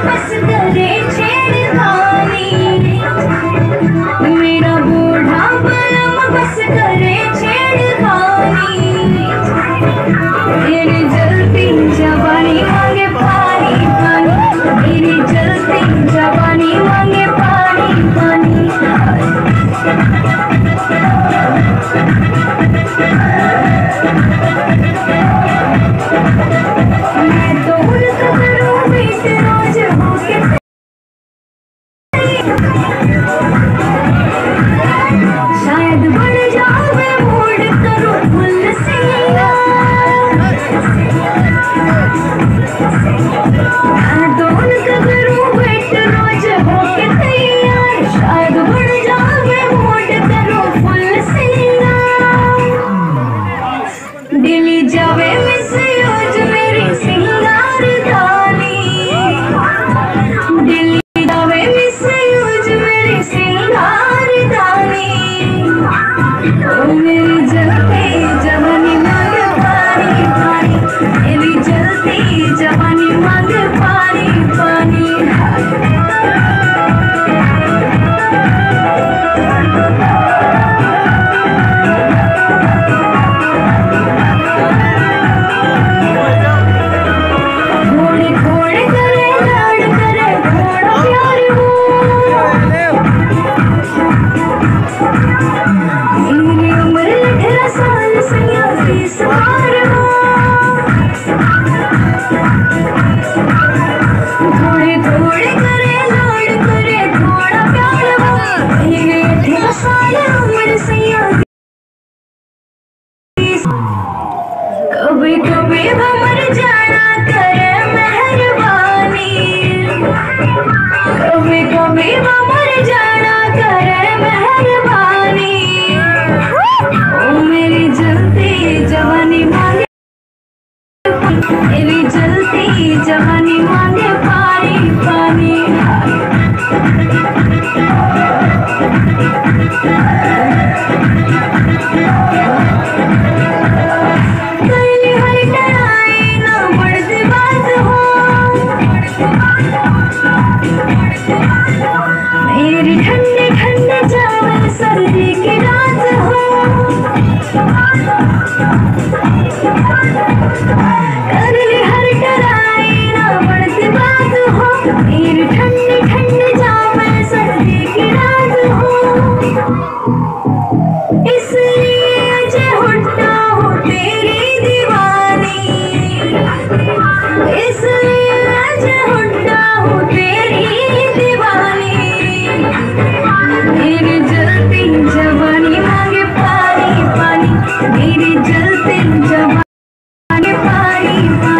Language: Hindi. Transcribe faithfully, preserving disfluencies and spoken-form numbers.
बस करे छेड़खानी, मेरा बूढ़ा बलम बस करे छेड़खानी। मेरी जलती जवानी मांगे पानी पानी, मेरी जलती जवानी मांगे पानी पानी। मैं तो उनका करूं बीत रोज होके, शायद बढ़ जावे मूड करूं फुल सिंगा। मैं तो उनका करूं बीत रोज होके तैयार, शायद बढ़ जावे मूड करूं फुल सिंगा। दिली जावे मिसयूज मेरी सिंगार दानी, दिली जावे मिसयूज मेरी सिंगार दानी। ओ मेरी जलती जवानी मांगे पानी पानी, मेरी जलती जवानी मांगे पानी पानी। घोड़े घोड़े करे लाड करे घोड़ा प्यार हो, मेरी उम्र अठारह साल सैया बीस पार हो। घोड़े घोड़े करे लाड करे घोड़ा प्यार हो, मेरी अठारह साल उम्र सैया। कभी कभी हमर जाना करे मेहरबानी, कभी कभी हमर जाना करे मेहरबानी। ओ मेरी जलती जवानी मांगे, मेरी जलती जवानी मांगे पानी पानी। कहीं हर टराई ना बढ़ती बात हो, मेरी ठंडे ठंडे जावे सर्दी की रात हो। करली हर टराई ना बढ़ती बात हो, मेरी ठंडे ठंडे जावे सर्दी की रात हो। इसलिए जे हुट्टा हो तेरी दीवानी, इसलिए जे हुट्टा हो तेरी दीवानी। मेरी जलती जवानी मांगे पानी पानी, मेरी जलती जवानी पानी पानी।